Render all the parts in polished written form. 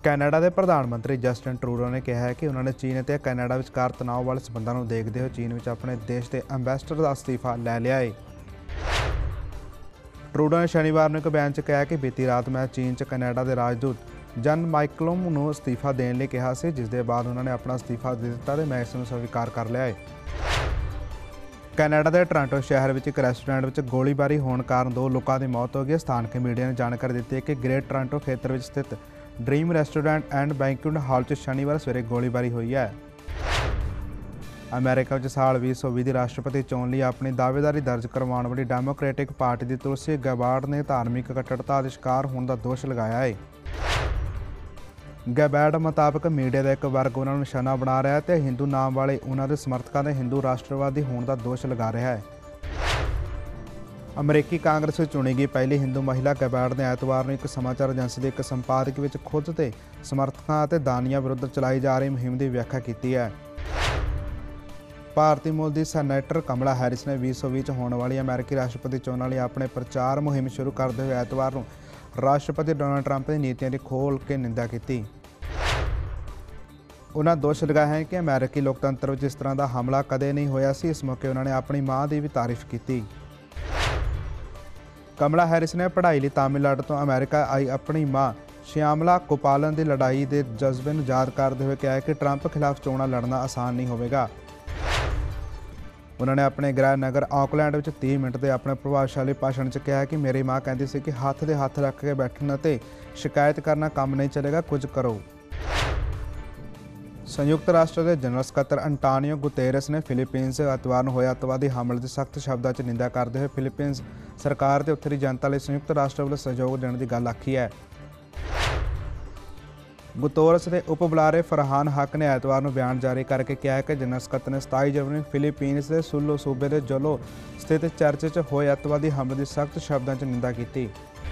Canada ਦੇ ਪ੍ਰਧਾਨ ਮੰਤਰੀ ਜਸਟਿਨ ਟਰੂਡੋ ਨੇ ਕਿਹਾ ਹੈ ਕਿ ਉਹਨਾਂ ਨੇ ਚੀਨ ਅਤੇ ਕੈਨੇਡਾ ਵਿਚਕਾਰ ਤਣਾਅ ਵਾਲੇ ਸਬੰਧਾਂ ਨੂੰ ਦੇਖਦੇ ਹੋਏ ਚੀਨ ਵਿੱਚ ਆਪਣੇ ਦੇਸ਼ ਦੇ ਅੰਬੈਸਡਰ ਦਾ ਅਸਤੀਫਾ ਲੈ ਲਿਆ ਹੈ। ਟਰੂਡੋ ਨੇ ਸ਼ਨੀਵਾਰ ਨੂੰ ਇੱਕ ਬਿਆਨ 'ਚ ਕਿਹਾ ਕਿ ਬੀਤੀ ਰਾਤ ਮੈਂ ਚੀਨ 'ਚ ਕੈਨੇਡਾ ਦੇ ਰਾਜਦੂਤ ਜਨ ਮਾਈਕਲਮ ਨੂੰ ਅਸਤੀਫਾ ਦੇਣ ਲਈ ਕਿਹਾ ਸੀ, ਜਿਸ ਦੇ ਬਾਅਦ ਉਹਨਾਂ ਨੇ ਆਪਣਾ ਅਸਤੀਫਾ ਦੇ ਦਿੱਤਾ ਅਤੇ ਮੈਂ ਇਸ ਨੂੰ ਸਵੀਕਾਰ ਕਰ ਲਿਆ ਹੈ। ਕੈਨੇਡਾ ਦੇ ਟੋਰਾਂਟੋ ਸ਼ਹਿਰ ਵਿੱਚ ਇੱਕ ਰੈਸਟੋਰੈਂਟ ਵਿੱਚ ਗੋਲੀਬਾਰੀ ਹੋਣ ਕਾਰਨ 2 ਲੋਕਾਂ ਦੀ ਮੌਤ ਹੋ ਗਈ। ਸਥਾਨਕ ਮੀਡੀਆ ਨੇ ਜਾਣਕਾਰੀ ਦਿੱਤੀ ਹੈ ਕਿ ਗ੍ਰੇਟ ਟੋਰਾਂਟੋ ਖੇਤਰ ਵਿੱਚ ਸਥਿਤ dream restaurant and banquet hall 'ਚ ਸ਼ਨੀਵਾਰ ਸਵੇਰੇ ਗੋਲੀਬਾਰੀ ਹੋਈ ਹੈ। ਅਮਰੀਕਾ ਵਿੱਚ ਸਾਲ 2020 ਦੀ ਰਾਸ਼ਟਰਪਤੀ ਚੋਣ ਲਈ ਆਪਣੀ ਦਾਅਵੇਦਾਰੀ ਦਰਜ ਕਰਵਾਉਣ ਵਾਲੀ ਡੈਮੋਕ੍ਰੈਟਿਕ ਪਾਰਟੀ ਦੀ ਤੁਲਸੀ ਗੈਬਾਰਡ ਨੇ ਧਾਰਮਿਕ ਕੱਟੜਤਾ ਦੇ ਸ਼ਿਕਾਰ ਹੋਣ ਦਾ ਦੋਸ਼ ਲਗਾਇਆ ਹੈ। ਗੈਬਾਰਡ ਮੁਤਾਬਕ ਮੀਡੀਆ ਦਾ ਇੱਕ ਵਰਗ ਉਹਨਾਂ ਨੂੰ ਨਿਸ਼ਾਨਾ ਬਣਾ ਰਿਹਾ ਹੈ ਅਤੇ ਹਿੰਦੂ ਨਾਮ ਵਾਲੇ ਉਹਨਾਂ ਦੇ ਸਮਰਥਕਾਂ ਦੇ ਹਿੰਦੂ ਰਾਸ਼ਟਰਵਾਦੀ ਹੋਣ ਦਾ ਦੋਸ਼ ਲਗਾ ਰਿਹਾ ਹੈ। ਅਮਰੀਕੀ ਕਾਂਗਰਸ ਵਿੱਚ ਚੁਣੀ ਗਈ ਪਹਿਲੀ ਹਿੰਦੂ ਮਹਿਲਾ ਗੈਬਾਰਡ ਨੇ ਐਤਵਾਰ ਨੂੰ ਇੱਕ ਸਮਾਚਾਰ ਏਜੰਸੀ ਦੇ ਇੱਕ ਸੰਪਾਦਕ ਵਿੱਚ ਖੁਦ ਤੇ ਸਮਰਥਕਾਂ ਅਤੇ ਦਾਨੀਆਂ ਵਿਰੁੱਧ ਚਲਾਈ ਜਾ ਰਹੀ ਮੁਹਿੰਮ ਦੀ ਵਿਆਖਿਆ ਕੀਤੀ ਹੈ। ਭਾਰਤੀ ਮੂਲ ਦੀ ਸੈਨੇਟਰ ਕਮਲਾ ਹੈਰਿਸ ਨੇ 2020 'ਚ ਹੋਣ ਵਾਲੀ ਅਮਰੀਕੀ ਰਾਸ਼ਟਰਪਤੀ ਚੋਣਾਂ ਲਈ ਆਪਣੇ ਪ੍ਰਚਾਰ ਮੁਹਿੰਮ ਸ਼ੁਰੂ ਕਰਦੇ ਹੋਏ ਐਤਵਾਰ ਨੂੰ ਰਾਸ਼ਟਰਪਤੀ ਡੋਨਾਲਡ ਟਰੰਪ ਦੀ ਨੀਤੀਆਂ ਦੀ ਖੋਲ੍ਹ ਕੇ ਨਿੰਦਾ ਕੀਤੀ। ਉਹਨਾਂ ਦੋਸ਼ ਲਗਾਇਆ ਹੈ ਕਿ ਅਮਰੀਕੀ ਲੋਕਤੰਤਰ ਵਿੱਚ ਇਸ ਤਰ੍ਹਾਂ ਦਾ ਹਮਲਾ ਕਦੇ ਨਹੀਂ ਹੋਇਆ ਸੀ। ਇਸ ਮੌਕੇ ਉਹਨਾਂ ਨੇ ਆਪਣੀ ਮਾਂ ਦੀ ਵੀ ਤਾਰੀਫ ਕੀਤੀ। ਕਮਲਾ ਹੈਰਿਸ ਨੇ ਪੜ੍ਹਾਈ ਲਈ ਤਾਮਿਲਨਾਡੂ ਤੋਂ ਅਮਰੀਕਾ ਆਈ ਆਪਣੀ ਮਾਂ ਸ਼ਿਆਮਲਾ ਕੋਪਾਲਨ ਦੀ ਲੜਾਈ ਦੇ ਜਜ਼ਬੇ ਨੂੰ ਯਾਦ ਕਰਦੇ ਹੋਏ ਕਿਹਾ ਕਿ ਟਰੰਪ ਖਿਲਾਫ ਚੋਣਾਂ ਲੜਨਾ ਆਸਾਨ ਨਹੀਂ ਹੋਵੇਗਾ। ਉਹਨਾਂ ਨੇ ਆਪਣੇ ਗ੍ਰਹਿ ਨਗਰ ਆਕਲੈਂਡ ਵਿੱਚ 30 ਮਿੰਟ ਦੇ ਆਪਣੇ ਪ੍ਰਭਾਵਸ਼ਾਲੀ ਭਾਸ਼ਣ 'ਚ ਕਿਹਾ ਕਿ ਮੇਰੀ ਮਾਂ ਕਹਿੰਦੀ ਸੀ ਕਿ ਹੱਥ ਦੇ ਹੱਥ ਰੱਖ ਕੇ ਬੈਠਣ ਅਤੇ ਸ਼ਿਕਾਇਤ ਕਰਨਾ ਕੰਮ ਨਹੀਂ ਚੱਲੇਗਾ, ਕੁਝ ਕਰੋ। ਸੰਯੁਕਤ ਰਾਸ਼ਟਰ ਦੇ ਜਨਰਲ ਸਕੱਤਰ ਅੰਟੋਨੀਓ ਗੁਤੇਰਸ ਨੇ ਫਿਲੀਪੀਨਜ਼ ਐਤਵਾਰ ਨੂੰ ਹੋਏ ਅੱਤਵਾਦੀ ਹਮਲੇ ਦੀ ਸਖਤ ਸ਼ਬਦਾਂ 'ਚ ਨਿੰਦਾ ਕਰਦੇ ਹੋਏ ਫਿਲੀਪੀਨਜ਼ ਸਰਕਾਰ ਤੇ ਉੱਥੋਂ ਦੀ ਜਨਤਾ ਲਈ ਸੰਯੁਕਤ ਰਾਸ਼ਟਰ ਵੱਲੋਂ ਸਹਿਯੋਗ ਦੇਣ ਦੀ ਗੱਲ ਆਖੀ ਹੈ। ਗੁਤੇਰਸ ਦੇ ਉਪ ਬੁਲਾਰੇ ਫਰਹਾਨ ਹੱਕ ਨੇ ਐਤਵਾਰ ਨੂੰ ਬਿਆਨ ਜਾਰੀ ਕਰਕੇ ਕਿਹਾ ਕਿ ਜਨਰਲ ਸਕੱਤਰ ਨੇ 27 ਜਨਵਰੀ ਨੂੰ ਫਿਲੀਪੀਨਜ਼ ਦੇ ਸੁਲੂ ਸੂਬੇ ਦੇ ਜੋਲੋ ਸਥਿਤ ਚਰਚ 'ਚ ਹੋਏ ਅੱਤਵਾਦੀ ਹਮਲੇ ਦੀ ਸਖਤ ਸ਼ਬਦਾਂ 'ਚ ਨਿੰਦਾ ਕੀਤੀ।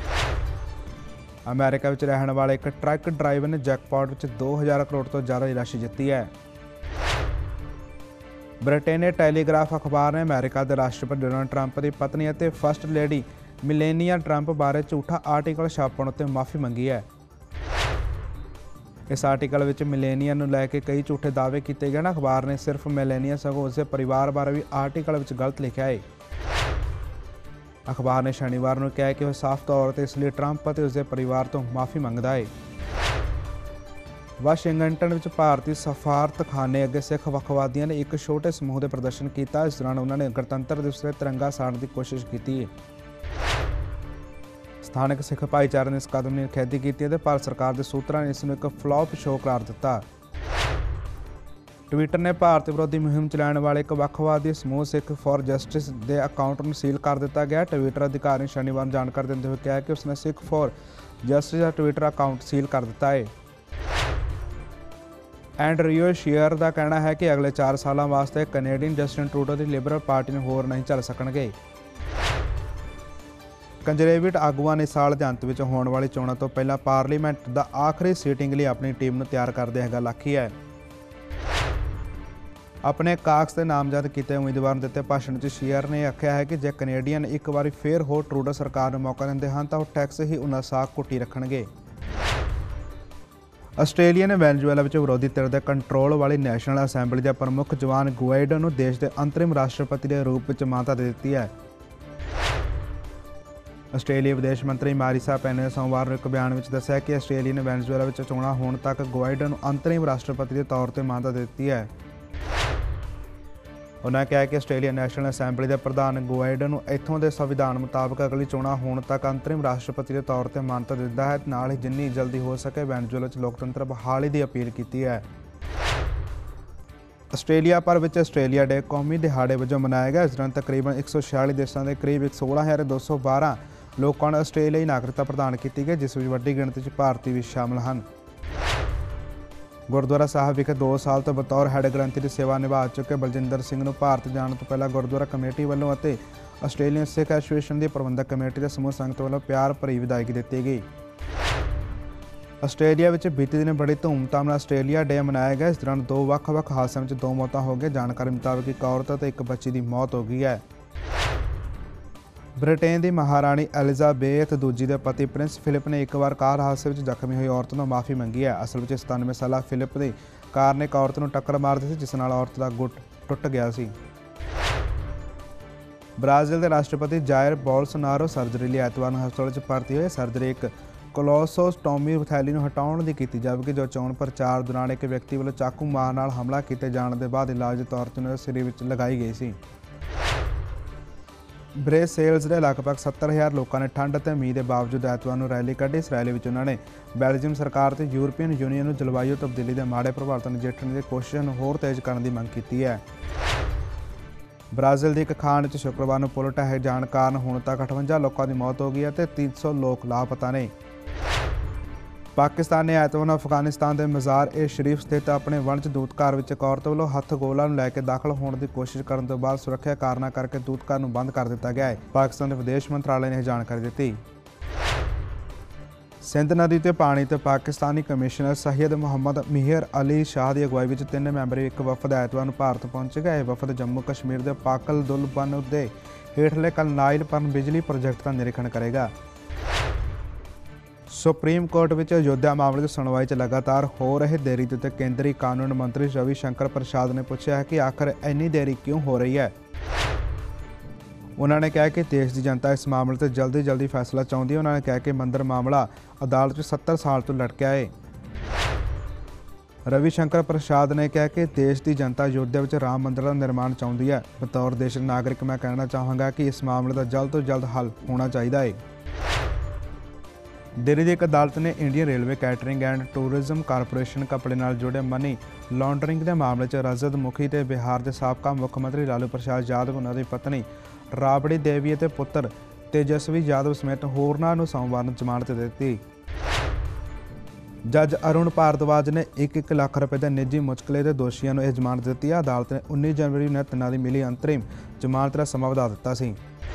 ਅਮਰੀਕਾ ਵਿੱਚ ਰਹਿਣ ਵਾਲੇ ਇੱਕ ਟਰੱਕ ਡਰਾਈਵਰ ਨੇ ਜੈਕਪਾਟ ਵਿੱਚ 2000 ਕਰੋੜ ਤੋਂ ਜ਼ਿਆਦਾ ਦੀ ਰਾਸ਼ੀ ਜਿੱਤੀ ਹੈ। ਬ੍ਰਿਟੇਨ ਦੇ ਟੈਲੀਗ੍ਰਾਫ ਅਖਬਾਰ ਨੇ ਅਮਰੀਕਾ ਦੇ ਰਾਸ਼ਟਰਪਤੀ ਡੋਨਾਲਡ ਟਰੰਪ ਦੀ ਪਤਨੀ ਅਤੇ ਫਸਟ ਲੇਡੀ ਮਿਲੇਨੀਆ ਟਰੰਪ ਬਾਰੇ ਝੂਠਾ ਆਰਟੀਕਲ ਛਾਪਣ ਉੱਤੇ ਮਾਫੀ ਮੰਗੀ ਹੈ। ਇਸ ਆਰਟੀਕਲ ਵਿੱਚ ਮਿਲੇਨੀਆ ਨੂੰ ਲੈ ਕੇ ਕਈ ਝੂਠੇ ਦਾਅਵੇ ਕੀਤੇ ਗਏ ਹਨ। ਅਖਬਾਰ ਨੇ ਸਿਰਫ ਮਿਲੇਨੀਆ ਸਗੋਂ ਉਸਦੇ ਪਰਿਵਾਰ ਬਾਰੇ ਵੀ ਆਰਟੀਕਲ ਵਿੱਚ ਗਲਤ ਲਿਖਿਆ ਹੈ। ਅਖਬਾਰ ਨੇ ਸ਼ਨੀਵਾਰ ਨੂੰ ਕਿਹਾ ਕਿ ਉਹ ਸਾਫ਼ ਤੌਰ 'ਤੇ ਇਸ ਲਈ ਟਰੰਪ ਅਤੇ ਉਸਦੇ ਪਰਿਵਾਰ ਤੋਂ ਮਾਫੀ ਮੰਗਦਾ ਹੈ। ਵਾਸ਼ਿੰਗਟਨ ਵਿੱਚ ਭਾਰਤੀ ਸਫਾਰਤਖਾਨੇ ਅੱਗੇ ਸਿੱਖ ਵੱਖਵਾਦੀਆਂ ਨੇ ਇੱਕ ਛੋਟੇ ਸਮੂਹ ਦੇ ਪ੍ਰਦਰਸ਼ਨ ਕੀਤਾ। ਇਸ ਦੌਰਾਨ ਉਹਨਾਂ ਨੇ ਗਣਤੰਤਰ ਦਿਵਸ 'ਤੇ ਤਿਰੰਗਾ ਸਾੜਨ ਦੀ ਕੋਸ਼ਿਸ਼ ਕੀਤੀ ਹੈ। ਸਥਾਨਕ ਸਿੱਖ ਭਾਈਚਾਰੇ ਨੇ ਇਸ ਕਦਮ ਦੀ ਨਿਖੇਧੀ ਕੀਤੀ ਅਤੇ ਭਾਰਤ ਸਰਕਾਰ ਦੇ ਸੂਤਰਾਂ ਨੇ ਇਸ ਨੂੰ ਇੱਕ ਫਲॉप ਸ਼ੋਅ ਕਰਾਰ ਦਿੱਤਾ। ਟਵਿੱਟਰ ਨੇ ਭਾਰਤ ਵਿਰੋਧੀ ਮੁਹਿੰਮ ਚਲਾਉਣ ਵਾਲੇ ਇੱਕ ਵੱਖਵਾਦੀ ਸਮੂਹ ਸਿੱਖ ਫॉर ਜਸਟਿਸ ਦੇ ਅਕਾਊਂਟ ਨੂੰ ਸੀਲ ਕਰ ਦਿੱਤਾ ਗਿਆ। ਟਵਿੱਟਰ ਅਧਿਕਾਰੀ ਨੇ ਸ਼ਨੀਵਾਰ ਨੂੰ ਜਾਣਕਾਰੀ ਦਿੰਦੇ ਹੋਏ ਕਿਹਾ ਕਿ ਉਸਨੇ ਸਿੱਖ ਫॉर ਜਸਟਿਸ ਦਾ ਟਵਿੱਟਰ ਅਕਾਊਂਟ ਸੀਲ ਕਰ ਦਿੱਤਾ ਹੈ। ਐਂਡਰਿਊ ਸ਼ੀਅਰ ਦਾ ਕਹਿਣਾ ਹੈ ਕਿ ਅਗਲੇ 4 ਸਾਲਾਂ ਵਾਸਤੇ ਕੈਨੇਡੀਅਨ ਜਸਟਿਨ ਟਰੂਡੋ ਦੀ ਲਿਬਰਲ ਪਾਰਟੀ ਨੂੰ ਹੋਰ ਨਹੀਂ ਚੱਲ ਸਕਣਗੇ। ਕੰਜ਼ਰਵੇਟਿਵ ਆਗੂਆਂ ਨੇ ਸਾਲ ਦੇ ਅੰਤ ਵਿੱਚ ਹੋਣ ਵਾਲੀ ਚੋਣਾਂ ਤੋਂ ਪਹਿਲਾਂ ਪਾਰਲੀਮੈਂਟ ਦਾ ਆਖਰੀ ਸੀਟਿੰਗ ਲਈ ਆਪਣੀ ਟੀਮ ਨੂੰ ਤਿਆਰ ਕਰਦੇ ਇਹ ਗੱਲ ਆਖੀ ਹੈ। ਆਪਣੇ ਕਾਕਸ ਦੇ ਨਾਮਜ਼ਦ ਕੀਤੇ ਉਮੀਦਵਾਰ ਨੂੰ ਦਿੱਤੇ ਭਾਸ਼ਣ 'ਚ ਸ਼ੀਅਰ ਨੇ ਆਖਿਆ ਹੈ ਕਿ ਜੇ ਕੈਨੇਡੀਅਨ ਇੱਕ ਵਾਰੀ ਫੇਰ ਹੋਰ ਟਰੂਡੋ ਸਰਕਾਰ ਨੂੰ ਮੌਕਾ ਦਿੰਦੇ ਹਨ ਤਾਂ ਉਹ ਟੈਕਸ ਹੀ ਉਹਨਾਂ ਸਾਖ ਘੁੱਟੀ ਰੱਖਣਗੇ। ਆਸਟ੍ਰੇਲੀਆ ਨੇ ਵੈਨਜ਼ੂਏਲਾ ਵਿੱਚ ਵਿਰੋਧੀ ਧਿਰ ਦੇ ਕੰਟਰੋਲ ਵਾਲੀ ਨੈਸ਼ਨਲ ਅਸੈਂਬਲੀ ਦੇ ਪ੍ਰਮੁੱਖ ਜੁਆਨ ਗੁਆਇਡੋ ਨੂੰ ਦੇਸ਼ ਦੇ ਅੰਤਰਿਮ ਰਾਸ਼ਟਰਪਤੀ ਦੇ ਰੂਪ ਵਿੱਚ ਮਾਨਤਾ ਦੇ ਦਿੱਤੀ ਹੈ। ਆਸਟ੍ਰੇਲੀਆ ਵਿਦੇਸ਼ ਮੰਤਰੀ ਮਾਰੀਸਾ ਪੈਨੇ ਨੇ ਸੋਮਵਾਰ ਨੂੰ ਇੱਕ ਬਿਆਨ ਵਿੱਚ ਦੱਸਿਆ ਕਿ ਆਸਟ੍ਰੇਲੀਆ ਨੇ ਵੈਨਜ਼ੂਏਲਾ ਵਿੱਚ ਚੋਣਾਂ ਹੋਣ ਤੱਕ ਗੁਆਇਡੋ ਨੂੰ ਅੰਤਰਿਮ ਰਾਸ਼ਟਰਪਤੀ ਦੇ ਤੌਰ 'ਤੇ ਮਾਨਤਾ ਦੇ ਦਿੱਤੀ ਹੈ। ਉਹਨਾਂ ਕਿਹਾ ਕਿ ਆਸਟ੍ਰੇਲੀਆ ਨੈਸ਼ਨਲ ਅਸੈਂਬਲੀ ਦੇ ਪ੍ਰਧਾਨ ਗੁਆਇਡੋ ਨੂੰ ਇੱਥੋਂ ਦੇ ਸੰਵਿਧਾਨ ਮੁਤਾਬਕ ਅਗਲੀ ਚੋਣਾਂ ਹੋਣ ਤੱਕ ਅੰਤਰਿਮ ਰਾਸ਼ਟਰਪਤੀ ਦੇ ਤੌਰ 'ਤੇ ਮਾਨਤਾ ਦਿੰਦਾ ਹੈ। ਨਾਲ ਹੀ ਜਿੰਨੀ ਜਲਦੀ ਹੋ ਸਕੇ ਵੈਨਜ਼ੂਏਲਾ 'ਚ ਲੋਕਤੰਤਰ ਬਹਾਲੀ ਦੀ ਅਪੀਲ ਕੀਤੀ ਹੈ। ਆਸਟ੍ਰੇਲੀਆ ਭਰ ਵਿੱਚ ਆਸਟ੍ਰੇਲੀਆ ਡੇ ਕੌਮੀ ਦਿਹਾੜੇ ਵਜੋਂ ਮਨਾਇਆ ਗਿਆ। ਇਸ ਦੌਰਾਨ ਤਕਰੀਬਨ 146 ਦੇਸ਼ਾਂ ਦੇ ਕਰੀਬ 16,212 ਲੋਕਾਂ ਨੂੰ ਆਸਟ੍ਰੇਲੀਆਈ ਨਾਗਰਿਕਤਾ ਪ੍ਰਦਾਨ ਕੀਤੀ ਗਈ, ਜਿਸ ਵਿੱਚ ਵੱਡੀ ਗਿਣਤੀ 'ਚ ਭਾਰਤੀ ਵੀ ਸ਼ਾਮਲ ਹਨ। ਗੁਰਦੁਆਰਾ ਸਾਹਿਬ ਵਿਖੇ 2 ਸਾਲ ਤੋਂ ਬਤੌਰ ਹੈੱਡ ਗ੍ਰੰਥੀ ਦੀ ਸੇਵਾ ਨਿਭਾ ਚੁੱਕੇ ਬਲਜਿੰਦਰ ਸਿੰਘ ਨੂੰ ਭਾਰਤ ਜਾਣ ਤੋਂ ਪਹਿਲਾਂ ਗੁਰਦੁਆਰਾ ਕਮੇਟੀ ਵੱਲੋਂ ਅਤੇ ਆਸਟ੍ਰੇਲੀਅਨ ਸਿੱਖ ਐਸੋਸੀਏਸ਼ਨ ਦੀ ਪ੍ਰਬੰਧਕ ਕਮੇਟੀ ਦੇ ਸਮੂਹ ਸੰਗਤ ਵੱਲੋਂ ਪਿਆਰ ਭਰੀ ਵਿਦਾਇਗੀ ਦਿੱਤੀ ਗਈ। ਆਸਟ੍ਰੇਲੀਆ ਵਿੱਚ ਬੀਤੇ ਦਿਨ ਬੜੀ ਧੂਮਧਾਮ ਨਾਲ ਆਸਟ੍ਰੇਲੀਆ ਡੇ ਮਨਾਇਆ ਗਿਆ। ਇਸ ਦੌਰਾਨ 2 ਵੱਖ-ਵੱਖ ਹਾਦਸਿਆਂ ਵਿੱਚ 2 ਮੌਤਾਂ ਹੋ ਗਈਆਂ। ਜਾਣਕਾਰੀ ਮੁਤਾਬਕ ਇੱਕ ਔਰਤ ਅਤੇ ਇੱਕ ਬੱਚੀ ਦੀ ਮੌਤ ਹੋ ਗਈ ਹੈ। ਬ੍ਰਿਟੇਨ ਦੀ ਮਹਾਰਾਣੀ ਐਲਿਜ਼ਾਬੇਥ ਦੂਜੀ ਦੇ ਪਤੀ ਪ੍ਰਿੰਸ ਫਿਲਿਪ ਨੇ ਇੱਕ ਵਾਰ ਕਾਰ ਹਾਦਸੇ ਵਿੱਚ ਜ਼ਖਮੀ ਹੋਈ ਔਰਤ ਤੋਂ ਮਾਫੀ ਮੰਗੀ ਹੈ। ਅਸਲ ਵਿੱਚ 97 ਸਾਲਾ ਫਿਲਿਪ ਦੀ ਕਾਰ ਨੇ ਇੱਕ ਔਰਤ ਨੂੰ ਟੱਕਰ ਮਾਰ ਦਿੱਤੀ ਸੀ, ਜਿਸ ਨਾਲ ਔਰਤ ਦਾ ਗੁੱਟ ਟੁੱਟ ਗਿਆ ਸੀ। ਬ੍ਰਾਜ਼ੀਲ ਦੇ ਰਾਸ਼ਟਰਪਤੀ ਜਾਇਰ ਬੋਲਸੋਨਾਰੋ ਸਰਜਰੀ ਲਈ ਐਤਵਾਰ ਨੂੰ ਹਸਪਤਾਲ 'ਚ ਭਰਤੀ ਹੋਏ। ਸਰਜਰੀ ਇੱਕ ਕੋਲੋਸੋਸਟੋਮੀ ਥੈਲੀ ਨੂੰ ਹਟਾਉਣ ਦੀ ਕੀਤੀ ਜਾਵੇਗੀ, ਜੋ ਚੋਣ ਪ੍ਰਚਾਰ ਦੌਰਾਨ ਇੱਕ ਵਿਅਕਤੀ ਵੱਲੋਂ ਚਾਕੂ ਮਾਰ ਨਾਲ ਹਮਲਾ ਕੀਤੇ ਜਾਣ ਦੇ ਬਾਅਦ ਇਲਾਜ ਦੇ ਤੌਰ 'ਤੇ ਉਹਨਾਂ ਦੇ ਸਰੀਰ ਵਿੱਚ ਲਗਾਈ ਗਈ ਸੀ। ਬ੍ਰੇਸੇਲਜ਼ ਦੇ ਲਗਭਗ 70,000 ਲੋਕਾਂ ਨੇ ਠੰਡ ਅਤੇ ਮੀਂਹ ਦੇ ਬਾਵਜੂਦ ਐਤਵਾਰ ਨੂੰ ਰੈਲੀ ਕੱਢੀ। ਇਸ ਰੈਲੀ ਵਿੱਚ ਉਹਨਾਂ ਨੇ ਬੈਲਜੀਅਮ ਸਰਕਾਰ ਤੇ ਯੂਰਪੀਅਨ ਯੂਨੀਅਨ ਨੂੰ ਜਲਵਾਯੂ ਤਬਦੀਲੀ ਦੇ ਮਾੜੇ ਪ੍ਰਭਾਵ ਤੋਂ ਨਜਿੱਠਣ ਦੀ ਕੋਸ਼ਿਸ਼ਾਂ ਨੂੰ ਹੋਰ ਤੇਜ਼ ਕਰਨ ਦੀ ਮੰਗ ਕੀਤੀ ਹੈ। ਬ੍ਰਾਜ਼ੀਲ ਦੀ ਇੱਕ ਖਾਣ 'ਚ ਸ਼ੁੱਕਰਵਾਰ ਨੂੰ ਪੁਲ ਢਹਿ ਜਾਣ ਕਾਰਨ ਹੁਣ ਤੱਕ 58 ਲੋਕਾਂ ਦੀ ਮੌਤ ਹੋ ਗਈ ਹੈ ਤੇ 300 ਲੋਕ ਲਾਪਤਾ ਨੇ। ਪਾਕਿਸਤਾਨ ਨੇ ਐਤਵਾਰ ਨੂੰ ਅਫਗਾਨਿਸਤਾਨ ਦੇ ਮਜ਼ਾਰ-ਏ-ਸ਼ਰੀਫ ਸਥਿਤ ਆਪਣੇ ਵਣਜ ਦੂਤਘਰ ਵਿੱਚ ਇੱਕ ਔਰਤ ਵੱਲੋਂ ਹੱਥਗੋਲਾ ਨੂੰ ਲੈ ਕੇ ਦਾਖਲ ਹੋਣ ਦੀ ਕੋਸ਼ਿਸ਼ ਕਰਨ ਤੋਂ ਬਾਅਦ ਸੁਰੱਖਿਆ ਕਾਰਨਾਂ ਕਰਕੇ ਦੂਤਘਰ ਨੂੰ ਬੰਦ ਕਰ ਦਿੱਤਾ ਗਿਆ ਹੈ। ਪਾਕਿਸਤਾਨ ਦੇ ਵਿਦੇਸ਼ ਮੰਤਰਾਲੇ ਨੇ ਇਹ ਜਾਣਕਾਰੀ ਦਿੱਤੀ। ਸਿੰਧ ਨਦੀ ਤੇ ਪਾਣੀ ਤੇ ਪਾਕਿਸਤਾਨੀ ਕਮਿਸ਼ਨਰ ਸੈਯਦ ਮੁਹੰਮਦ ਮਿਹਰ ਅਲੀ ਸ਼ਾਹ ਦੀ ਅਗਵਾਈ ਵਿੱਚ 3 ਮੈਂਬਰੀ ਇੱਕ ਵਫਦ ਐਤਵਾਰ ਨੂੰ ਭਾਰਤ ਪਹੁੰਚੇਗਾ। ਇਹ ਵਫਦ ਜੰਮੂ ਕਸ਼ਮੀਰ ਦੇ ਪਾਕਲ ਦੁਲ ਬੰਨ ਦੇ ਹੇਠਲੇ ਕਰਨਾਈਲ ਪਨ ਬਿਜਲੀ ਪ੍ਰੋਜੈਕਟ ਦਾ ਨਿਰੀਖਣ ਕਰੇਗਾ। ਸੁਪਰੀਮ ਕੋਰਟ ਵਿੱਚ ਅਯੋਧਿਆ ਮਾਮਲੇ ਦੀ ਸੁਣਵਾਈ 'ਚ ਲਗਾਤਾਰ ਹੋ ਰਹੇ ਦੇਰੀ ਤੇ ਕੇਂਦਰੀ ਕਾਨੂੰਨ ਮੰਤਰੀ ਰਵੀ ਸ਼ੰਕਰ ਪ੍ਰਸਾਦ ਨੇ ਪੁੱਛਿਆ ਹੈ ਕਿ ਆਖਰ ਇੰਨੀ ਦੇਰੀ ਕਿਉਂ ਹੋ ਰਹੀ ਹੈ। ਉਹਨਾਂ ਨੇ ਕਿਹਾ ਕਿ ਦੇਸ਼ ਦੀ ਜਨਤਾ ਇਸ ਮਾਮਲੇ 'ਤੇ ਜਲਦੀ ਫੈਸਲਾ ਚਾਹੁੰਦੀ ਹੈ। ਉਹਨਾਂ ਨੇ ਕਿਹਾ ਕਿ ਮੰਦਰ ਮਾਮਲਾ ਅਦਾਲਤ 'ਚ 70 ਸਾਲ ਤੋਂ ਲਟਕਿਆ ਹੈ। ਰਵੀ ਸ਼ੰਕਰ ਪ੍ਰਸਾਦ ਨੇ ਕਿਹਾ ਕਿ ਦੇਸ਼ ਦੀ ਜਨਤਾ ਅਯੋਧਿਆ ਵਿੱਚ ਰਾਮ ਮੰਦਰ ਦਾ ਨਿਰਮਾਣ ਚਾਹੁੰਦੀ ਹੈ। ਬਤੌਰ ਦੇਸ਼ ਦੇ ਨਾਗਰਿਕ ਮੈਂ ਕਹਿਣਾ ਚਾਹਾਂਗਾ ਕਿ ਇਸ ਮਾਮਲੇ ਦਾ ਜਲਦ ਤੋਂ ਜਲਦ ਹੱਲ ਹੋਣਾ ਚਾਹੀਦਾ ਹੈ। ਦਿੱਲੀ ਦੀ ਇੱਕ ਅਦਾਲਤ ਨੇ Indian railway catering and tourism corporation ਕੱਪੜੇ ਨਾਲ ਜੁੜੇ ਮਨੀ ਲਾਂਡਰਿੰਗ ਦੇ ਮਾਮਲੇ 'ਚ ਰਜਤ ਮੁਖੀ ਤੇ ਬਿਹਾਰ ਦੇ ਸਾਬਕਾ ਮੁੱਖ ਮੰਤਰੀ ਲਾਲੂ ਪ੍ਰਸਾਦ ਯਾਦਵ, ਉਹਨਾਂ ਦੀ ਪਤਨੀ ਰਾਬੜੀ ਦੇਵੀ ਅਤੇ ਪੁੱਤਰ ਤੇਜਸਵੀ ਯਾਦਵ ਸਮੇਤ ਹੋਰਨਾਂ ਨੂੰ ਸੋਮਵਾਰ ਨੂੰ ਜ਼ਮਾਨਤ ਦੇ ਦਿੱਤੀ। ਜੱਜ ਅਰੁਣ ਭਾਰਦਵਾਜ ਨੇ 1 ਲੱਖ ਰੁਪਏ ਦੇ ਨਿੱਜੀ ਮੁਚਕਲੇ ਦੇ ਦੋਸ਼ੀਆਂ ਨੂੰ ਇਹ ਜ਼ਮਾਨਤ ਦਿੱਤੀ ਹੈ। ਅਦਾਲਤ ਨੇ 19 ਜਨਵਰੀ ਨੂੰ ਤਿੰਨਾਂ ਦੀ ਮਿਲੀ ਅੰਤਰਿਮ ਜ਼ਮਾਨਤ ਦਾ ਸਮਾਂ ਵਧਾ ਦਿੱਤਾ ਸੀ।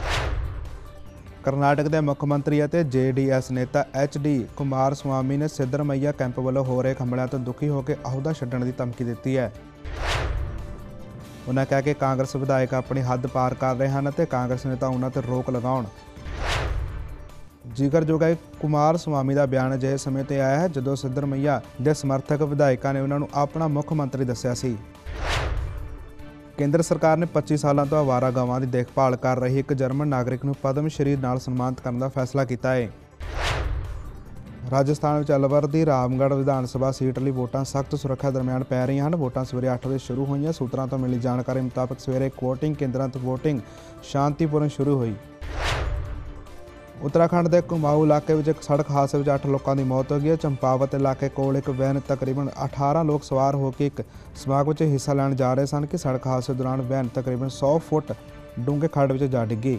ਕਰਨਾਟਕ ਦੇ ਮੁੱਖ ਮੰਤਰੀ ਅਤੇ JDS ਨੇਤਾ HD ਕੁਮਾਰ ਸਵਾਮੀ ਨੇ ਸਿੱਧਰਮਈਆ ਕੈਂਪ ਵੱਲੋਂ ਹੋ ਰਹੇ ਹਮਲਿਆਂ ਤੋਂ ਦੁਖੀ ਹੋ ਕੇ ਅਹੁਦਾ ਛੱਡਣ ਦੀ ਧਮਕੀ ਦਿੱਤੀ ਹੈ। ਉਹਨਾਂ ਕਿਹਾ ਕਿ ਕਾਂਗਰਸ ਵਿਧਾਇਕ ਆਪਣੀ ਹੱਦ ਪਾਰ ਕਰ ਰਹੇ ਹਨ ਅਤੇ ਕਾਂਗਰਸ ਨੇਤਾ ਉਹਨਾਂ 'ਤੇ ਰੋਕ ਲਗਾਉਣ। ਜ਼ਿਕਰਯੋਗ ਹੈ ਕੁਮਾਰ ਸਵਾਮੀ ਦਾ ਬਿਆਨ ਅਜਿਹੇ ਸਮੇਂ 'ਤੇ ਆਇਆ ਹੈ ਜਦੋਂ ਸਿੱਧਰਮਈਆ ਦੇ ਸਮਰਥਕ ਵਿਧਾਇਕਾਂ ਨੇ ਉਹਨਾਂ ਨੂੰ ਆਪਣਾ ਮੁੱਖ ਮੰਤਰੀ ਦੱਸਿਆ ਸੀ। ਕੇਂਦਰ ਸਰਕਾਰ ਨੇ 25 ਸਾਲਾਂ ਤੋਂ ਅਵਾਰਾ ਗਾਵਾਂ ਦੀ ਦੇਖਭਾਲ ਕਰ ਰਹੀ ਇੱਕ ਜਰਮਨ ਨਾਗਰਿਕ ਨੂੰ ਪਦਮ ਸ਼੍ਰੀ ਨਾਲ ਸਨਮਾਨਿਤ ਕਰਨ ਦਾ ਫੈਸਲਾ ਕੀਤਾ ਹੈ। ਰਾਜਸਥਾਨ ਵਿੱਚ ਅਲਵਰ ਦੀ ਰਾਮਗੜ੍ਹ ਵਿਧਾਨ ਸਭਾ ਸੀਟ ਲਈ ਵੋਟਾਂ ਸਖਤ ਸੁਰੱਖਿਆ ਦਰਮਿਆਨ ਪੈ ਰਹੀਆਂ ਹਨ। ਵੋਟਾਂ ਸਵੇਰੇ 8 ਵਜੇ ਸ਼ੁਰੂ ਹੋਈਆਂ। ਸੂਤਰਾਂ ਤੋਂ ਮਿਲੀ ਜਾਣਕਾਰੀ ਮੁਤਾਬਕ ਸਵੇਰੇ ਵੋਟਿੰਗ ਕੇਂਦਰਾਂ ਤੋਂ ਵੋਟਿੰਗ ਸ਼ਾਂਤੀਪੂਰਨ ਸ਼ੁਰੂ ਹੋਈ। ਉੱਤਰਾਖੰਡ ਦੇ ਕੁਮਾਊ ਇਲਾਕੇ ਵਿੱਚ ਇੱਕ ਸੜਕ ਹਾਦਸੇ ਵਿੱਚ 8 ਲੋਕਾਂ ਦੀ ਮੌਤ ਹੋ ਗਈ ਹੈ। ਚੰਪਾਵਤ ਇਲਾਕੇ ਕੋਲ ਇੱਕ ਵੈਨ ਤਕਰੀਬਨ 18 ਲੋਕ ਸਵਾਰ ਹੋ ਕੇ ਇੱਕ ਸਮਾਗਮ ਵਿੱਚ ਹਿੱਸਾ ਲੈਣ ਜਾ ਰਹੇ ਸਨ ਕਿ ਸੜਕ ਹਾਦਸੇ ਦੌਰਾਨ ਵੈਨ ਤਕਰੀਬਨ 100 ਫੁੱਟ ਡੂੰਘੇ ਖੱਡ ਵਿੱਚ ਜਾ ਡਿੱਗੀ।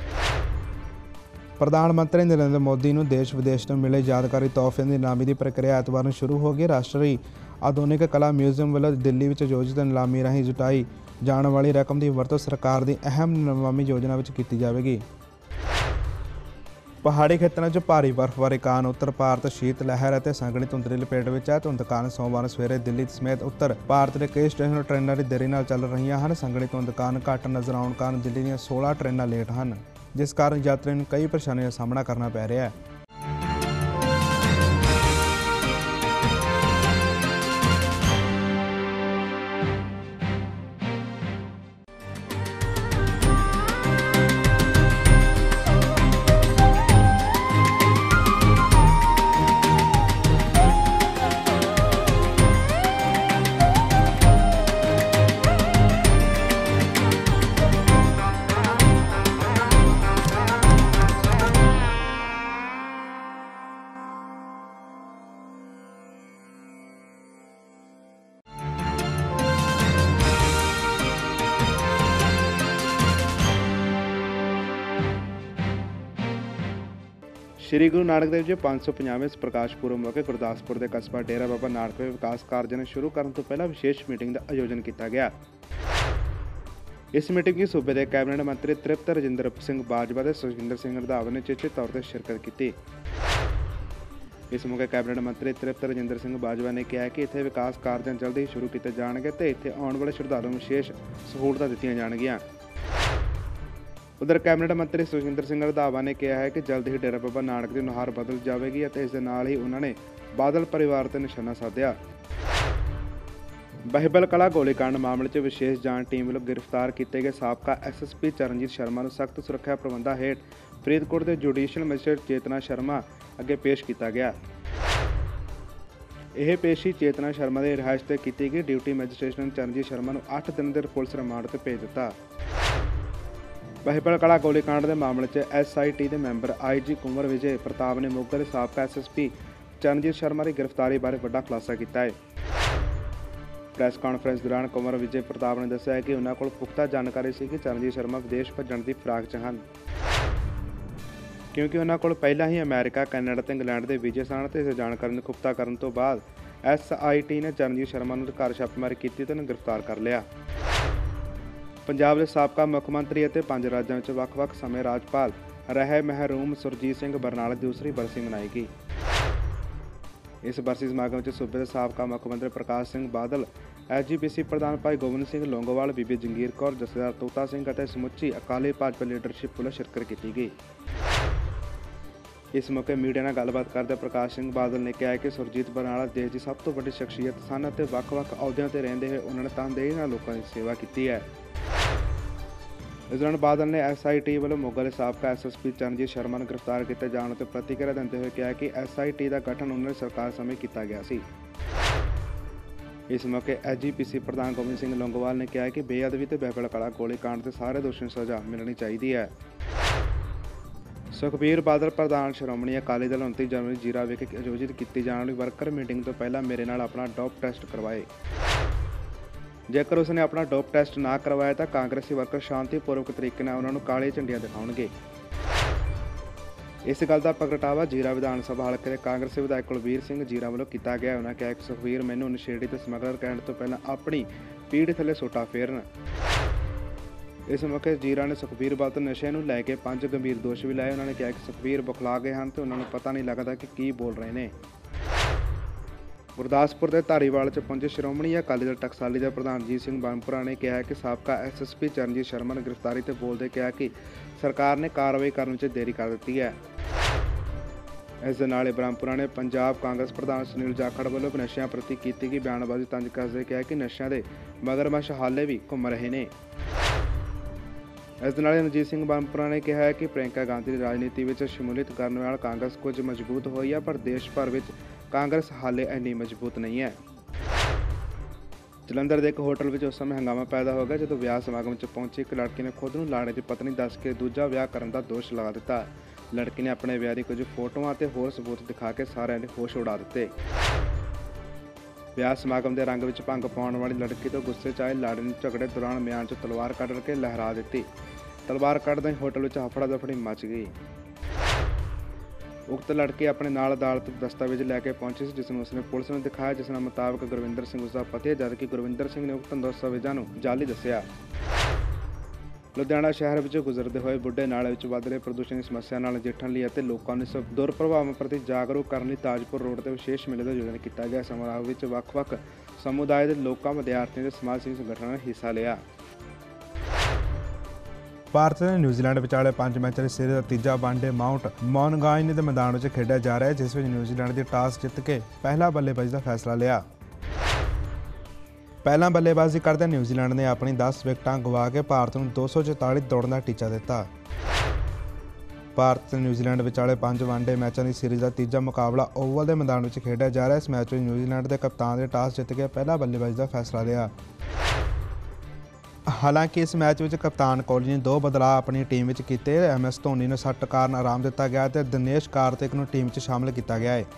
ਪ੍ਰਧਾਨ ਮੰਤਰੀ ਨਰਿੰਦਰ ਮੋਦੀ ਨੂੰ ਦੇਸ਼ ਵਿਦੇਸ਼ ਤੋਂ ਮਿਲੇ ਯਾਦਗਾਰੀ ਤੋਹਫਿਆਂ ਦੀ ਨਿਲਾਮੀ ਦੀ ਪ੍ਰਕਿਰਿਆ ਐਤਵਾਰ ਨੂੰ ਸ਼ੁਰੂ ਹੋ ਗਈ। ਰਾਸ਼ਟਰੀ ਆਧੁਨਿਕ ਕਲਾ ਮਿਊਜ਼ੀਅਮ ਵੱਲੋਂ ਦਿੱਲੀ ਵਿੱਚ ਆਯੋਜਿਤ ਨਿਲਾਮੀ ਰਾਹੀਂ ਜੁਟਾਈ ਜਾਣ ਵਾਲੀ ਰਕਮ ਦੀ ਵਰਤੋਂ ਸਰਕਾਰ ਦੀ ਅਹਿਮ ਨਵੀਂ ਯੋਜਨਾ ਵਿੱਚ ਕੀਤੀ ਜਾਵੇਗੀ। ਪਹਾੜੀ ਖੇਤਰਾਂ 'ਚ ਭਾਰੀ ਬਰਫ਼ਬਾਰੀ ਕਾਰਨ ਉੱਤਰ ਭਾਰਤ ਸ਼ੀਤ ਲਹਿਰ ਅਤੇ ਸੰਘਣੀ ਧੁੰਦ ਦੀ ਲਪੇਟ ਵਿੱਚ ਹੈ। ਧੁੰਦ ਕਾਰਨ ਸੋਮਵਾਰ ਸਵੇਰੇ ਦਿੱਲੀ ਸਮੇਤ ਉੱਤਰ ਭਾਰਤ ਦੇ ਕਈ ਸਟੇਸ਼ਨ ਟ੍ਰੇਨਾਂ ਦੀ ਦੇਰੀ ਨਾਲ ਚੱਲ ਰਹੀਆਂ ਹਨ। ਸੰਘਣੀ ਧੁੰਦ ਕਾਰਨ ਘੱਟ ਨਜ਼ਰ ਆਉਣ ਕਾਰਨ ਦਿੱਲੀ ਦੀਆਂ 16 ਟ੍ਰੇਨਾਂ ਲੇਟ ਹਨ, ਜਿਸ ਕਾਰਨ ਯਾਤਰੀਆਂ ਨੂੰ ਕਈ ਪਰੇਸ਼ਾਨੀਆਂ ਦਾ ਸਾਹਮਣਾ ਕਰਨਾ ਪੈ ਰਿਹਾ ਹੈ। ਸ਼੍ਰੀ ਗੁਰੂ ਨਾਨਕ ਦੇਵ ਜੀ 550ਵੇਂ ਪ੍ਰਕਾਸ਼ ਪੁਰਬ ਮੌਕੇ ਗੁਰਦਾਸਪੁਰ ਦੇ ਕਸਬਾ ਡੇਰਾ ਬਾਬਾ ਨਾਨਕ ਵਿੱਚ ਵਿਕਾਸ ਕਾਰਜਾਂ ਨੂੰ ਸ਼ੁਰੂ ਕਰਨ ਤੋਂ ਪਹਿਲਾਂ ਵਿਸ਼ੇਸ਼ ਮੀਟਿੰਗ ਦਾ ਆਯੋਜਨ ਕੀਤਾ ਗਿਆ। ਇਸ ਮੀਟਿੰਗ ਵਿੱਚ ਸੂਬੇ ਦੇ ਕੈਬਨਿਟ ਮੰਤਰੀ ਤ੍ਰਿਪਤ ਰਜਿੰਦਰ ਸਿੰਘ ਬਾਜਵਾ ਤੇ ਸੁਖਜਿੰਦਰ ਸਿੰਘ ਰੰਧਾਵਾ ਨੇ ਚੇਚੇ ਤੌਰ ਤੇ ਸ਼ਿਰਕਤ ਕੀਤੀ। ਇਸ ਮੌਕੇ ਕੈਬਨਿਟ ਮੰਤਰੀ ਤ੍ਰਿਪਤ ਰਜਿੰਦਰ ਸਿੰਘ ਬਾਜਵਾ ਨੇ ਕਿਹਾ ਕਿ ਇੱਥੇ ਵਿਕਾਸ ਕਾਰਜਾਂ ਜਲਦੀ ਹੀ ਸ਼ੁਰੂ ਕੀਤੇ ਜਾਣਗੇ ਤੇ ਇੱਥੇ ਆਉਣ ਵਾਲੇ ਸ਼ਰਧਾਲੂਆਂ ਨੂੰ ਵਿਸ਼ੇਸ਼ ਸਹੂਲਤਾਂ ਦਿੱਤੀਆਂ ਜਾਣਗੀਆਂ। उधर कैबिनेट मंत्री सुखजिंदर सिंह रंधावा ने कहा है कि जल्द ही डेरा बाबा नानक की नुहार बदल जाएगी और इस दे नाल ही उन्होंने बादल परिवार ते निशाना साधिया। बाहिबल कला गोलीकांड मामले 'ਚ विशेष जांच टीम ਵੱਲੋਂ गिरफ्तार किए गए साबका SSP चरणजीत शर्मा ਨੂੰ सख्त सुरक्षा प्रबंधों हेठ फरीदकोट के जुडिशियल मजिस्ट्रेट चेतना शर्मा अगे पेश किया गया। यह पेशी चेतना शर्मा की रिहाइश से की गई। ड्यूटी मैजिस्ट्रेट ने चरणजीत शर्मा को 8 दिन के पुलिस रिमांड से भेज दिता। बाहिबल कला गोलीकांड के मामले 'ਚ SIT के मैंबर IG कुंवर विजय प्रताप ने मोगा के साबका SSP चरणजीत शर्मा की गिरफ्तारी बारे बड़ा खुलासा किया है। प्रेस कॉन्फ्रेंस दौरान कुंवर विजय प्रताप ने दस्सिया कि उन्होंने को पुख्ता जानकारी सी कि चरणजीत शर्मा विदेश भजन की फिराक 'ਚ ਹਨ, क्योंकि उन्होंने को पहला ही अमेरिका कैनेडा ते इंग्लैंड के वीजे सन। इस जानकारी को गुप्ता करने तो बाद SIT ने चरणजीत शर्मा को घर छापेमारी की तो उन्हें गिरफ्तार कर लिया। पंजाब के साबका मुख्यमंत्री और 5 राज्यों में ਵੱਖ-ਵੱਖ समय राजपाल रहे महरूम सुरजीत सिंह बरनाला की दूसरी बरसी मनाई गई। इस बरसी समागम में सूबे के साबका मुख्यमंत्री प्रकाश सिंह बादल, SGPC प्रधान भाई गोबिंद सिंह लौंगोवाल, बीबी जंगीर कौर, जथेदार तोता सिंह और समुची अकाली भाजपा लीडरशिप वालों शिरकत की गई। इस मौके मीडिया नाल गलबात करदे प्रकाश सिंह बादल ने कहा कि सुरजीत बरनाला देश की सब तो वड्डी शख्सियत सन और ਵੱਖ-ਵੱਖ अहुदिਆਂ ते रहिंदे होए उन्होंने तनदेही नाल लोकां दी सेवा की है। इस दौरान बादल ने SIT वालों मोगा के साबका SSP चरणजीत शर्मा को गिरफ्तार किए जाने पर प्रतिक्रिया देते हुए कहा कि SIT का गठन उन्होंने सरकार समय किया गया सी। इस मौके SGPC प्रधान गोबिंद सिंह लौंगोवाल ने कहा कि बेअदबी ते बाहिबल कला गोलीकांड के सारे दोषियों को सज़ा मिलनी चाहिए है। सुखबीर बादल प्रधान श्रोमणी अकाली दल 29 जनवरी जीरा विखे आयोजित की जाने वाली वर्कर मीटिंग तो पहला मेरे नाल अपना डोप टेस्ट करवाए। जेकर उसने अपना डोप टेस्ट ना करवाया तो कांग्रेसी वर्कर शांतिपूर्वक तरीके नाल उन्होंने काली झंडियां दिखाउणगे। इस गल का प्रगटावा जीरा विधान सभा हल्के के कांग्रेसी विधायक कुलबीर सिंह जीरा वालों किया गया। उन्होंने कहा कि सुखबीर मैनू नशेड़ी ते समगलर कहने तो पहला अपनी पीठ थले सोटा फेरन। इस मौके जीरा ने सुखबीर बादल नशे नूं लैके 5 गंभीर दोष भी लाए। उन्होंने कहा कि सुखबीर बुखला गए हैं तो उन्होंने पता नहीं लगता कि की बोल रहे हैं। गुरदासपुर के धारीवाल च पहुंचे श्रोमणी अकाली दल टकसाली के प्रधान जीत सिंह बनपुरा ने कहा कि साबका SSP चरणजीत शर्मा ने गिरफ्तारी से बोलते कहा कि सरकार ने कार्रवाई करने में देरी कर दी है। इस दे नाल ब्रह्मपुरा ने पंजाब कांग्रेस प्रधान सुनील जाखड़ वालों नशिਆਂ प्रति की गई बयानबाजी तंज कसदे कहा कि नशिਆਂ के मगरमच्छ हाले भी घूम रहे हैं। इस नाल रणजीत सिंह बनपुरा ने कहा है कि प्रियंका गांधी की राजनीति में शमूलीयत करने वाला कांग्रेस कुछ मजबूत हुई है, पर देश भर में कांग्रेस हाले इन्नी मजबूत नहीं है। जलंधर के एक होटल में उस समय हंगामा पैदा हो गया जब विआह समागम पहुंची एक लड़की ने खुद को लाड़े की पत्नी दस के दूजा विआह करने का दोष लगा दिता। लड़की ने अपने विआह की कुछ फोटोआं और होर सबूत दिखा के सारे ने होश उड़ा दिते। विआह समागम के रंग में भंग पाने वाली लड़की तो गुस्से च आए लाड़े ने झगड़े दौरान म्यान च तलवार कढ़ के लहरा दी। तलवार कढ़दे ही होटल में हफड़ा दफड़ी मच गई। उक्त लड़की अपने नाल अदालत दस्तावेज लैके पहुंची सी, जिसनूं उसने पुलिस ने दिखाया, जिस मुताबिक गुरविंदर सिंह उसका पति है, जबकि गुरविंदर सिंह ने उक्त दस्तावेजों को जाली दस्सिया। लुधियाना शहर में गुजरते हुए बुढ़े नाले में वध रहे प्रदूषण की समस्या नाल नजिठण लई अते लोकां नूं इस दुरप्रभावां प्रति जागरूक करने लई ताजपुर रोड पर विशेष मेले का आयोजन किया गया। समारोह में ਵੱਖ-ਵੱਖ समुदाय के लोगों, विद्यार्थियों और समाज सेवी संगठनों ने हिस्सा लिया। भारत ने न्यूजीलैंड विचाले 5 मैचों की सीरीज़ का तीजा वनडे माउंट मौनगानुई के मैदान में खेड़ा जा रहा है, जिस में न्यूजीलैंड की टॉस जित के पहला बल्लेबाजी का फैसला लिया। पहला बल्लेबाजी करदे न्यूजीलैंड ने अपनी 10 विकटां गवा के भारत को 244 दौड़न का टीचा दिता। भारत ते न्यूजीलैंड विचाले 5 वनडे मैचों की सीरीज़ का तीजा मुकाबला ओवल के मैदान में खेड़ा जा रहा है। इस मैच में न्यूजीलैंड के कप्तान ने टॉस जित के पहला बल्लेबाजी का फैसला लिया। हालांकि इस मैच में कप्तान कोहली ने 2 बदलाव अपनी टीम में किए। MS धोनी ने सट्ट कारण आराम दिता गया तो दिनेश कार्तिक को टीम में शामिल किया गया है।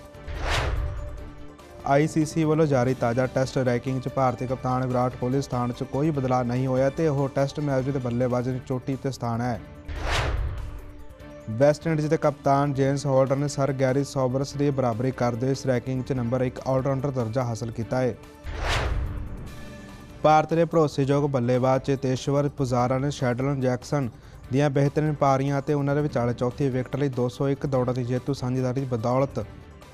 ICC वालों जारी ताज़ा टेस्ट रैंकिंग भारतीय कप्तान विराट कोहली स्थान च कोई बदलाव नहीं होया तो वह टेस्ट मैच में बल्लेबाजी की चोटी ते स्थान है। वैस्ट इंडीज़ के कप्तान जेम्स होल्डर ने सर गैरी सोबर्स की बराबरी करते इस रैंकिंग नंबर 1 ऑलराउंडर दर्जा हासिल किया है। भारत के भरोसेयोग बल्लेबाज चेतेश्वर पुजारा ने शेल्डन जैक्सन दीयां बेहतरीन पारियां ते उन्हां दे विचाले चौथी विकेट लई 201 दौड़ां की जेतू साझेदारी की बदौलत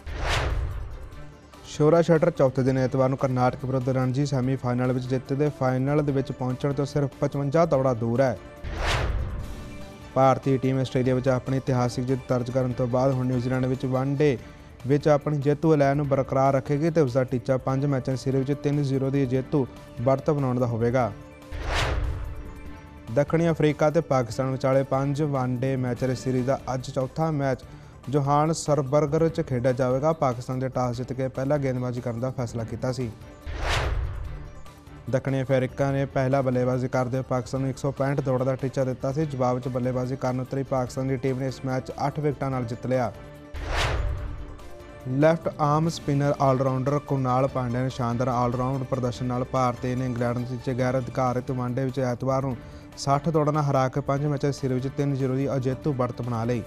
शोरा शटर चौथे दिन एतवार करनाटक विरुद्ध रणजी सैमीफाइनल में जितते फाइनल पहुंचने तो सिर्फ 55 दौड़ा दूर है। ਭਾਰਤੀ ਟੀਮ ਆਸਟ੍ਰੇਲੀਆ ਵਿੱਚ ਆਪਣੀ ਇਤਿਹਾਸਿਕ ਜਿੱਤ ਦਰਜ ਕਰਨ ਤੋਂ ਬਾਅਦ ਹੁਣ ਨਿਊਜ਼ੀਲੈਂਡ ਵਿੱਚ ਵਨਡੇ ਵਿੱਚ ਆਪਣੀ ਜੇਤੂ ਐਲਾਨ ਨੂੰ ਬਰਕਰਾਰ ਰੱਖੇਗੀ ਤੇ ਉਸ ਦਾ ਟੀਚਾ 5 ਮੈਚਾਂ ਦੀ ਸੀਰੀਜ਼ ਵਿੱਚ 3-0 ਦੀ ਜੇਤੂ बढ़त ਬਣਾਉਣ ਦਾ ਹੋਵੇਗਾ। ਦੱਖਣੀ ਅਫਰੀਕਾ ਤੇ ਪਾਕਿਸਤਾਨ ਵਿਚਾਲੇ 5 ਵਨਡੇ ਮੈਚ ਦੀ ਸੀਰੀਜ਼ ਦਾ ਅੱਜ ਚੌਥਾ ਮੈਚ जोहान्सबर्ग ਵਿੱਚ ਖੇਡਿਆ ਜਾਵੇਗਾ। ਪਾਕਿਸਤਾਨ ਦੇ ਟਾਸ ਜਿੱਤ ਕੇ ਪਹਿਲਾ ਗੇਂਦਬਾਜ਼ੀ ਕਰਨ ਦਾ ਫੈਸਲਾ ਕੀਤਾ ਸੀ। ਦੱਖਣੀ ਅਫਰੀਕਾ ਨੇ ਪਹਿਲਾ ਬੱਲੇਬਾਜ਼ੀ ਕਰਦੇ ਪਾਕਿਸਤਾਨ ਨੂੰ 165 ਦੌੜਾਂ ਦਾ ਟੀਚਾ ਦਿੱਤਾ ਸੀ। ਜਵਾਬ ਵਿੱਚ ਬੱਲੇਬਾਜ਼ੀ ਕਰਨ ਉਤਰੀ ਪਾਕਿਸਤਾਨ ਦੀ ਟੀਮ ਨੇ ਇਸ ਮੈਚ 8 ਵਿਕਟਾਂ ਨਾਲ ਜਿੱਤ ਲਿਆ। Left arm spinner all rounder Krunal Pandya ਨੇ ਸ਼ਾਨਦਾਰ ਆਲਰਾਊਂਡ ਪ੍ਰਦਰਸ਼ਨ ਨਾਲ ਭਾਰਤੀ ਨੇ ਇੰਗਲੈਂਡ ਨੂੰ ਤੀਜੇ ਗੈਰ ਅਧਿਕਾਰਿਤ ਵਨਡੇ ਵਿੱਚ ਐਤਵਾਰ ਨੂੰ 60 ਦੌੜਾਂ ਨਾਲ ਹਰਾ ਕੇ 5 ਮੈਚਾਂ ਦੀ ਸੀਰੀਜ਼ ਵਿੱਚ 3-0 ਦੀ ਅਜੇਤੂ बढ़त ਬਣਾ ਲਈ।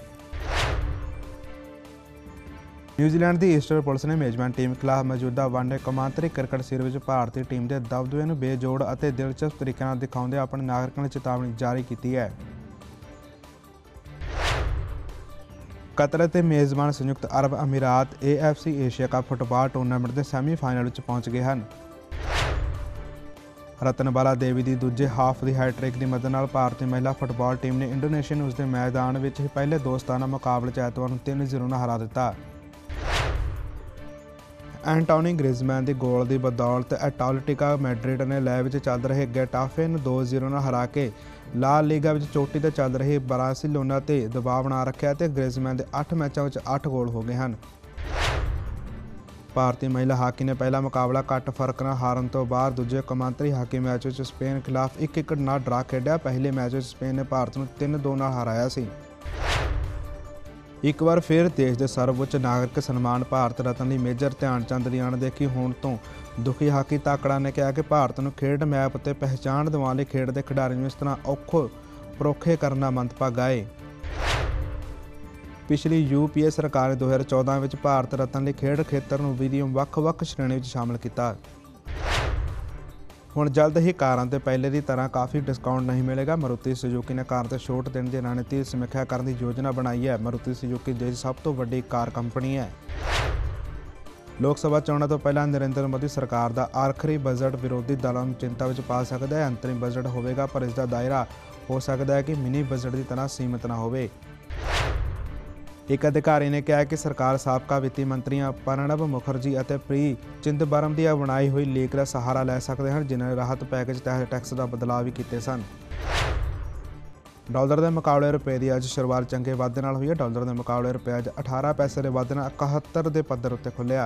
ਨਿਊਜ਼ੀਲੈਂਡ ਦੀ ਈਸਟਰ ਪੁਲਿਸ ਨੇ ਮੇਜ਼ਬਾਨ ਟੀਮ ਖਿਲਾਫ ਮੌਜੂਦਾ ਵਨਡੇ ਕੌਮਾਂਤਰੀ ਕ੍ਰਿਕਟ ਸੀਰੀਜ਼ ਵਿੱਚ ਭਾਰਤੀ ਟੀਮ ਦੇ ਦਬਦਬੇ ਨੂੰ ਬੇਜੋੜ ਅਤੇ ਦਿਲਚਸਪ ਤਰੀਕੇ ਨਾਲ ਦਿਖਾਉਂਦੇ ਆਪਣੇ ਨਾਗਰਿਕਾਂ ਨੂੰ ਚੇਤਾਵਨੀ ਜਾਰੀ ਕੀਤੀ ਹੈ। ਕਤਰ ਅਤੇ ਮੇਜ਼ਬਾਨ ਸੰਯੁਕਤ ਅਰਬ ਅਮੀਰਾਤ AFC Asia cup football tournament ਦੇ ਸੈਮੀਫਾਈਨਲ ਵਿੱਚ ਪਹੁੰਚ ਗਏ ਹਨ। ਰਤਨਬਾਲਾ ਦੇਵੀ ਦੀ ਦੂਜੇ ਹਾਫ ਦੀ ਹੈਟ੍ਰਿਕ ਦੀ ਮਦਦ ਨਾਲ ਭਾਰਤੀ ਮਹਿਲਾ ਫੁੱਟਬਾਲ ਟੀਮ ਨੇ ਇੰਡੋਨੇਸ਼ੀਆ ਨੂੰ ਉਸਦੇ ਮੈਦਾਨ ਵਿੱਚ ਹੀ ਪਹਿਲੇ ਦੋਸਤਾਨਾ ਮੁਕਾਬਲੇ 'ਚ ਐਤਵਾਰ ਨੂੰ 3-0 ਨਾਲ ਹਰਾ ਦਿੱਤਾ। ਐਂਟੋਨੀ ਗ੍ਰਿਜ਼ਮੈਨ ਦੀ ਗੋਲ ਦੀ ਬਦੌਲਤ ਐਟਲੈਟਿਕੋ ਮੈਡਰਿਡ ਨੇ ਲੈ ਵਿੱਚ ਚੱਲ ਰਹੇ ਗੈਟਾਫੇ ਨੂੰ 2-0 ਨਾਲ ਹਰਾ ਕੇ ਲਾ ਲੀਗਾ ਵਿੱਚ ਚੋਟੀ ਤੇ ਚੱਲ ਰਹੀ ਬਾਰਸੀਲੋਨਾ ਤੇ ਦਬਾਅ ਬਣਾ ਰੱਖਿਆ ਤੇ ਗ੍ਰਿਜ਼ਮੈਨ ਦੇ 8 ਮੈਚਾਂ ਵਿੱਚ 8 ਗੋਲ ਹੋ ਗਏ ਹਨ। ਭਾਰਤੀ ਮਹਿਲਾ ਹਾਕੀ ਨੇ ਪਹਿਲਾ ਮੁਕਾਬਲਾ ਘੱਟ ਫਰਕ ਨਾਲ ਹਾਰਨ ਤੋਂ ਬਾਅਦ ਦੂਜੇ ਕੌਮਾਂਤਰੀ ਹਾਕੀ ਮੈਚ ਵਿੱਚ ਸਪੇਨ ਖਿਲਾਫ 1-1 ਨਾਲ ਡਰਾ ਖੇਡਿਆ। ਪਹਿਲੇ ਮੈਚ ਵਿੱਚ ਸਪੇਨ ਨੇ ਭਾਰਤ ਨੂੰ 3-2 ਨਾਲ ਹਰਾਇਆ ਸੀ। ਇੱਕ ਵਾਰ ਫਿਰ ਦੇਸ਼ ਦੇ ਸਰਵਉੱਚ ਨਾਗਰਿਕ ਸਨਮਾਨ ਭਾਰਤ ਰਤਨ ਲਈ ਮੇਜਰ ਧਿਆਨ ਚੰਦ ਦੀ ਅਣਦੇਖੀ ਹੋਣ ਤੋਂ ਦੁਖੀ ਹਾਕੀ ਤਾਕੜਾ ਨੇ ਕਿਹਾ ਕਿ ਭਾਰਤ ਨੂੰ ਖੇਡ ਮੈਪ ਉੱਤੇ ਪਹਿਚਾਣ ਦਿਵਾਉਣ ਲਈ ਖੇਡ ਦੇ ਖਿਡਾਰੀ ਨੂੰ ਇਸ ਤਰ੍ਹਾਂ ਔਖੇ ਪਰੋਖੇ ਕਰਨਾ ਮੰਦਭਾਗਾ ਹੈ। ਪਿਛਲੀ UPA ਸਰਕਾਰ ਨੇ 2014 ਵਿੱਚ ਭਾਰਤ ਰਤਨ ਲਈ ਖੇਡ ਖੇਤਰ ਨੂੰ ਵਿਲੀਅਮ ਵੱਖ-ਵੱਖ ਸ਼੍ਰੇਣੀ ਵਿੱਚ ਸ਼ਾਮਲ ਕੀਤਾ। ਹੁਣ ਜਲਦ ਹੀ ਕਾਰਾਂ ਤੇ ਪਹਿਲੇ ਦੀ ਤਰ੍ਹਾਂ ਕਾਫੀ ਡਿਸਕਾਊਂਟ ਨਹੀਂ ਮਿਲੇਗਾ। ਮਾਰੂਤੀ ਸੁਜ਼ੂਕੀ ਨੇ ਕਾਰ ਤੇ ਛੋਟ ਦੇਣ ਦੀ ਰਣਨੀਤੀ ਦੀ ਸਮੀਖਿਆ ਕਰਨ ਦੀ ਯੋਜਨਾ ਬਣਾਈ ਹੈ। ਮਾਰੂਤੀ ਸੁਜ਼ੂਕੀ ਦੇਸ਼ ਦੀ ਸਭ ਤੋਂ ਵੱਡੀ ਕਾਰ ਕੰਪਨੀ ਹੈ। ਲੋਕ ਸਭਾ ਚੋਣਾਂ ਤੋਂ ਪਹਿਲਾਂ ਨਰਿੰਦਰ ਮੋਦੀ ਸਰਕਾਰ ਦਾ ਆਖਰੀ ਬਜਟ ਵਿਰੋਧੀ ਦਲਾਂ ਨੂੰ ਚਿੰਤਾ ਵਿੱਚ ਪਾ ਸਕਦਾ ਹੈ। ਅੰਤਰਿਮ ਬਜਟ ਹੋਵੇਗਾ ਪਰ ਇਸ ਦਾ ਦਾਇਰਾ ਹੋ ਸਕਦਾ ਹੈ ਕਿ ਮਿਨੀ ਬਜਟ ਦੀ ਤਰ੍ਹਾਂ ਸੀਮਿਤ ਨਾ ਹੋਵੇ। ਇੱਕ ਅਧਿਕਾਰੀ ਨੇ ਕਿਹਾ ਕਿ ਸਰਕਾਰ ਸਾਬਕਾ ਵਿੱਤੀ ਮੰਤਰੀਆਂ ਪ੍ਰਣਬ ਮੁਖਰਜੀ ਅਤੇ ਪ੍ਰੀ ਚਿਦੰਬਰਮ ਦੀ ਬਣਾਈ ਹੋਈ ਲੀਕ ਦਾ ਸਹਾਰਾ ਲੈ ਸਕਦੇ ਹਨ, ਜਿਨ੍ਹਾਂ ਨੇ ਰਾਹਤ ਪੈਕੇਜ ਤਹਿਤ ਟੈਕਸ ਦਾ ਬਦਲਾਅ ਵੀ ਕੀਤੇ ਸਨ। ਡਾਲਰ ਦੇ ਮੁਕਾਬਲੇ ਰੁਪਏ ਦੀ ਅੱਜ ਸ਼ੁਰੂਆਤ ਚੰਗੇ ਵਾਧੇ ਨਾਲ ਹੋਈ ਹੈ। ਡਾਲਰ ਦੇ ਮੁਕਾਬਲੇ ਰੁਪਏ ਅੱਜ 18 ਪੈਸੇ ਦੇ ਵਾਧੇ ਨਾਲ 71 ਦੇ ਪੱਧਰ ਉੱਤੇ ਖੁੱਲ੍ਹਿਆ।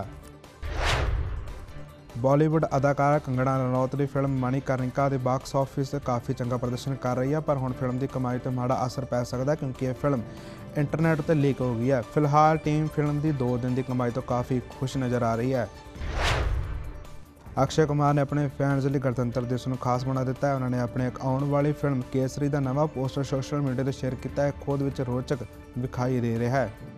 ਬਾਲੀਵੁੱਡ ਅਦਾਕਾਰਾ ਕੰਗਣਾ ਰਣੌਤ ਦੀ ਫਿਲਮ ਮਣੀਕਰਨਿਕਾ ਦੇ ਬਾਕਸ ਆਫਿਸ 'ਤੇ ਕਾਫੀ ਚੰਗਾ ਪ੍ਰਦਰਸ਼ਨ ਕਰ ਰਹੀ ਹੈ, ਪਰ ਹੁਣ ਫਿਲਮ ਦੀ ਕਮਾਈ 'ਤੇ ਮਾੜਾ ਅਸਰ ਪੈ ਸਕਦਾ ਕਿਉਂਕਿ ਇਹ ਫਿਲਮ ਇੰਟਰਨੈਟ 'ਤੇ ਲੀਕ ਹੋ ਗਈ ਹੈ। ਫਿਲਹਾਲ ਟੀਮ ਫਿਲਮ ਦੀ 2 ਦਿਨ ਦੀ ਕਮਾਈ ਤੋਂ ਕਾਫੀ ਖੁਸ਼ ਨਜ਼ਰ ਆ ਰਹੀ ਹੈ। ਅਕਸ਼ੇ ਕੁਮਾਰ ਨੇ ਆਪਣੇ ਫੈਨਸ ਲਈ ਗਣਤੰਤਰ ਦਿਵਸ ਨੂੰ ਖਾਸ ਬਣਾ ਦਿੱਤਾ ਹੈ। ਉਹਨਾਂ ਨੇ ਆਪਣੇ ਆਉਣ ਵਾਲੀ ਫਿਲਮ ਕੇਸਰੀ ਦਾ ਨਵਾਂ ਪੋਸਟਰ ਸੋਸ਼ਲ ਮੀਡੀਆ 'ਤੇ ਸ਼ੇਅਰ ਕੀਤਾ ਹੈ। ਖੁਦ ਵਿੱਚ ਰੋਚਕ ਵਿਖਾਈ ਦੇ ਰਿਹਾ ਹੈ।